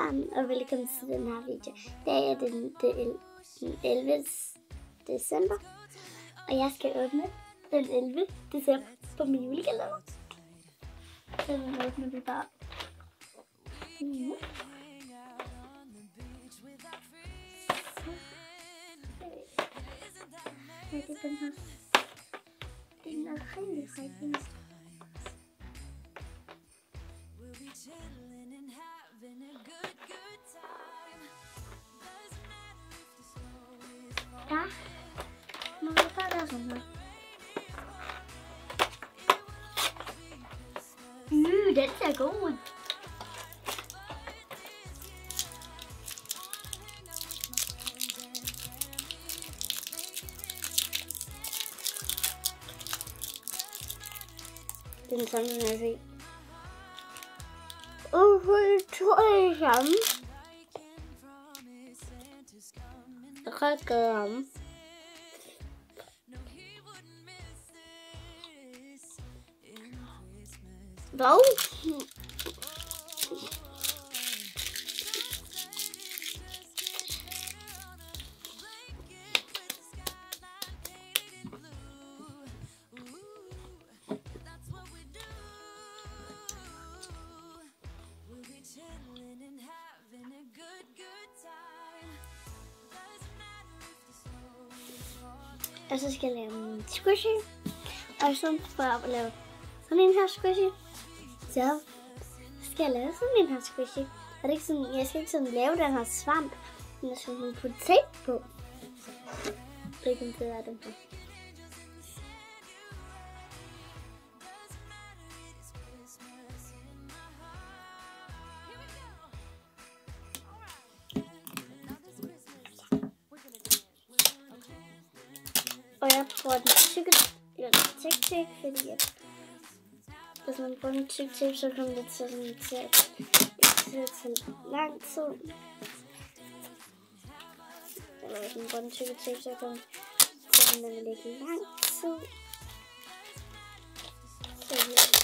sammen, og velkommen til den her video. Det er den 11. december, og jeg skal åbne den 11. december på min julekalender. Så nu åbner vi bare. Den her. Den er rigtig fin. Ja, må vi bare gøre sådan her. Den ser god ud. Den er sådan, som jeg ser. Tror sammen. Rødt om. Hvad? Og så skal jeg lave en squishy, og så får jeg op at lave sådan en her squishy. Så skal jeg lave sådan en her squishy. Og det er ikke sådan, jeg skal ikke sådan lave den her svamp, men jeg skal sådan putte tape på. Det er ikke en fed af den her. Og jeg bruger den tykke tape, fordi at hvis man bruger den tykke tape, så kommer det til sådan til at lang tid. Eller hvis man bruger den tykke tape, så kommer det til at ligge lang tid. Så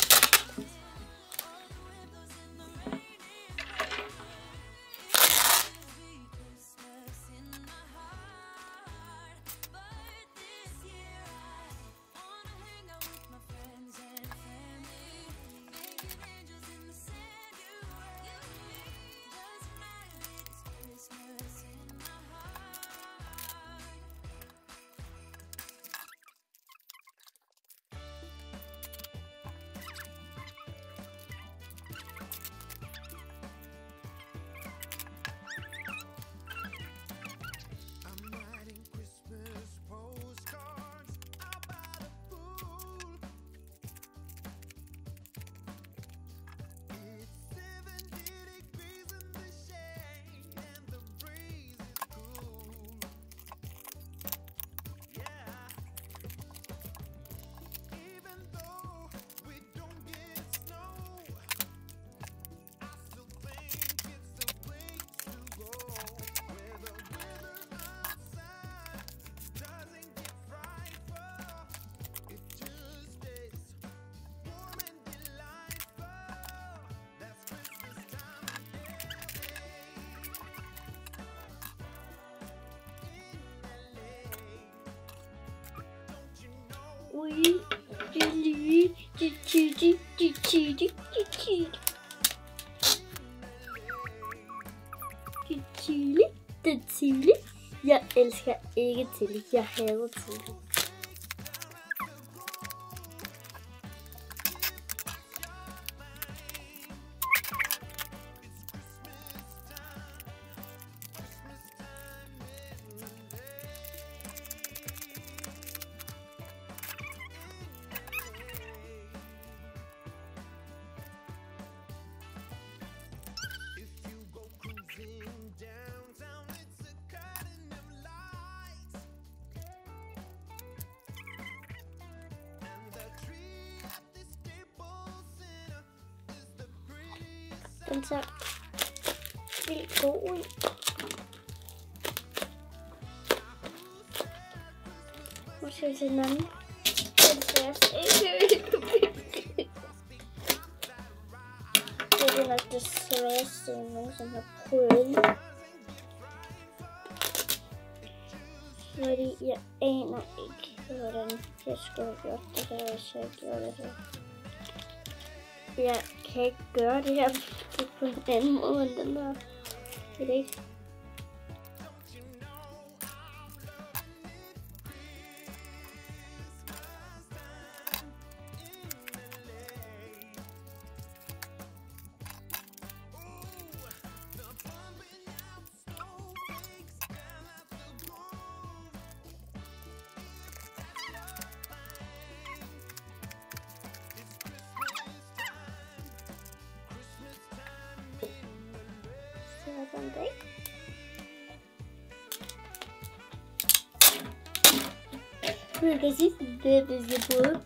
det er chili. Jeg elsker ikke chili. Jeg hader chili. Den ser vildt god ud. Nu skal vi se den anden. Den ser ikke ud. Det er nok det sværeste, jeg nogensinde har prøve. Fordi jeg aner ikke, hvordan jeg skulle have gjort det der, hvis jeg gjorde det her. Jeg kan ikke gøre det her på en anden måde end den der. Det er ikke. Something. Das ist der Bull.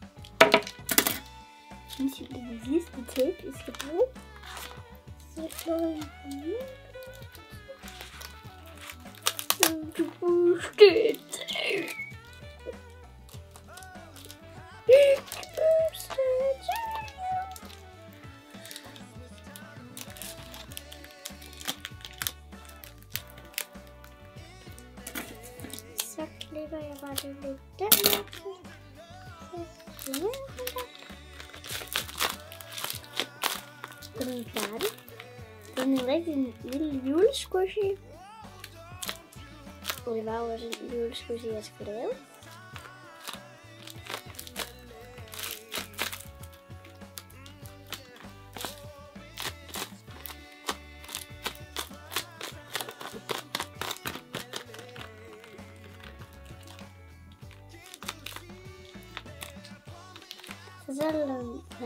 This is the tape is the bull. Så klipper jeg bare det lidt den her. Så den er færdig. Den er en rigtig lille julesquishy. Og det var jo også en julesquishy, jeg skulle lave. Så var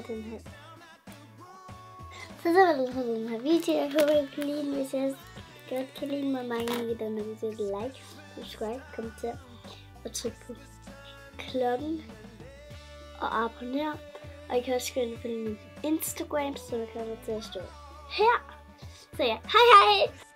den her video. Jeg håber, I kan lide den. Hvis jeg godt kan lide mig, mange af denne video, like, subscribe, kommenter og tryk på klokken og abonner. Og I kan også gå ind og følge min Instagram, så jeg kommer til at stå her. Så ja, hej hej!